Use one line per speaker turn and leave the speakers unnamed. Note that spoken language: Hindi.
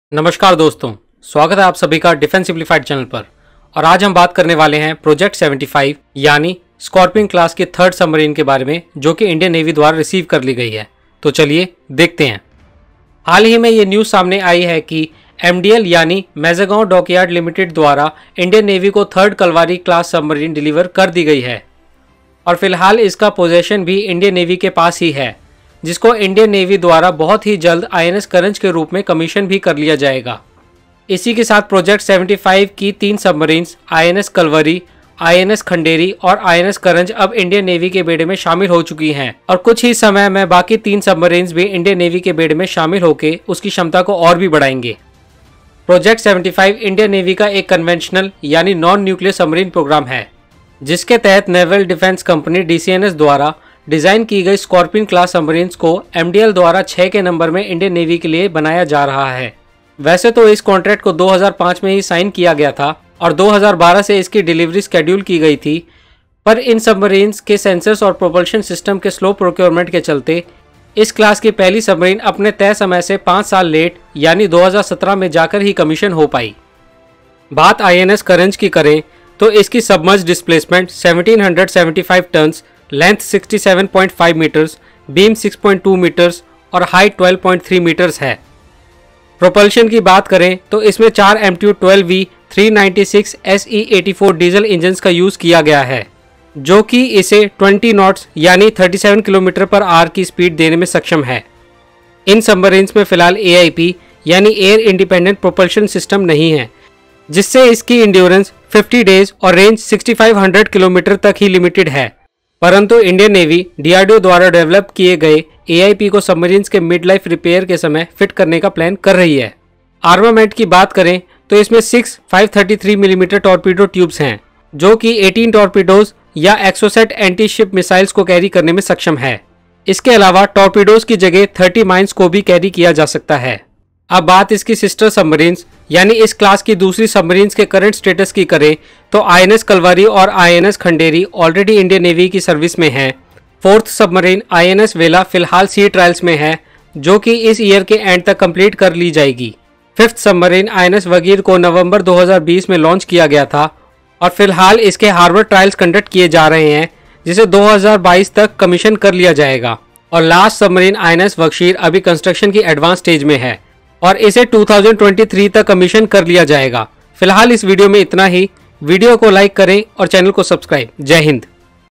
नमस्कार दोस्तों, स्वागत है आप सभी का डिफेंस सिंप्लीफाइड चैनल पर। और आज हम बात करने वाले हैं प्रोजेक्ट 75 यानी स्कॉर्पियन क्लास की थर्ड सबमरीन के बारे में, जो कि इंडियन नेवी द्वारा रिसीव कर ली गई है। तो चलिए देखते हैं। हाल ही में ये न्यूज़ सामने आई है कि MDL यानी मेज़ागांव डॉकयार्ड लिमिटेड द्वारा इंडियन नेवी को third Kalvari class submarine deliver कर दी गई है और फिलहाल इसका पोजेशन भी इंडियन नेवी के पास ही है, जिसको इंडियन नेवी द्वारा बहुत ही जल्द INS करंज के रूप में कमीशन भी कर लिया जाएगा। इसी के साथ प्रोजेक्ट 75 की 3 submarines INS Kalvari, INS Khanderi और INS करंज अब इंडियन नेवी के बेड़े में शामिल हो चुकी हैं और कुछ ही समय में बाकी 3 सबमरीन्स भी इंडियन नेवी के बेड़े में शामिल होकर उसकी क्षमता को और भी बढ़ाएंगे। प्रोजेक्ट 75 इंडियन नेवी का एक कन्वेंशनल यानी नॉन न्यूक्लियर सबमरीन प्रोग्राम है, जिसके तहत नेवल डिफेंस कंपनी DCNS द्वारा डिज़ाइन की गई स्कॉर्पियन क्लास सबमरीन्स को MDL द्वारा 6 के नंबर में इंडियन नेवी के लिए बनाया जा रहा है। वैसे तो इस कॉन्ट्रैक्ट को 2005 में ही साइन किया गया था और 2012 से इसकी डिलीवरी शेड्यूल की गई थी, पर इन सबमरीन्स के सेंसर्स और प्रोपल्शन सिस्टम के स्लो प्रोक्योरमेंट के चलते इस क्लास की पहली सबमरीन अपने तय समय से 5 साल लेट यानी 2017 में जाकर ही कमीशन हो पाई। बात INS करंज की करें तो इसकी submerge displacement 1775 tons, length 67.5 metres, beam 6.2 metres और हाइट 12.3 मीटर्स है। प्रोपल्शन की बात करें तो इसमें 4 MTU 12V 396 SE84 diesel engines का यूज़ किया गया है, जो कि इसे 20 नॉट्स यानी 37 किलोमीटर पर आवर की स्पीड देने में सक्षम है। इन सबमरीन्स में फिलहाल AIP यानी एयर इंडिपेंडेंट प्रोपल्शन सिस्टम नहीं है, जिससे इसकी इंड्योरेंस 50 डेज और रेंज 6500 किलोमीटर तक ही लिमिटेड है। परंतु इंडियन नेवी DRDO द्वारा डेवलप किए गए AIP को सबमरीन्स के मिड लाइफ रिपेयर के समय फिट करने का प्लान कर रही है। आर्मामेंट की बात करें तो इसमें 6 533 मिलीमीटर टॉर्पीडो ट्यूब्स हैं, जो कि 18 टॉर्पीडोज या एक्सोसेट एंटी शिप मिसाइल्स को कैरी करने में सक्षम है। इसके अलावा टॉर्पीडोज की जगह 30 माइन्स को भी कैरी किया जा सकता है। अब बात इसकी सिस्टर सबमरीन्स यानी इस क्लास की दूसरी सबमरीन्स के करंट स्टेटस की करें तो INS कलवरी और INS Khanderi already Indian navy की सर्विस में है। फोर्थ सबमरीन INS वेला फिलहाल सी ट्रायल्स में है, जो कि इस ईयर के एंड तक कंप्लीट कर ली जाएगी। फिफ्थ सबमरीन INS वगीर को नवंबर 2020 में लॉन्च किया गया था और फिलहाल इसके हार्बर ट्रायल्स कंडक्ट किए जा रहे हैं, जिसे 2022 तक कमीशन कर लिया जाएगा। और लास्ट सबमरीन INS वगशीर अभी कंस्ट्रक्शन की एडवांस स्टेज में है और इसे 2023 तक कमीशन कर लिया जाएगा। फिलहाल इस वीडियो में इतना ही। वीडियो को लाइक करें और चैनल को सब्सक्राइब। जय हिंद।